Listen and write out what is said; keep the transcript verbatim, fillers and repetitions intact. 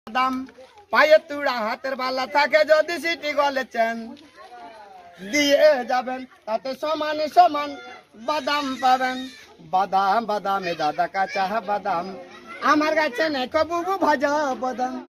বাদাম পায়ে তুড়া হাতের বালা থাকে যদি সিটি গলেছেন দিয়ে যাবেন তাতে সমান সমান বাদাম পাবেন। বাদাম বাদামে দাদা কাঁচা বাদাম আমার কাছে নেই কবু ভাজা বাদাম।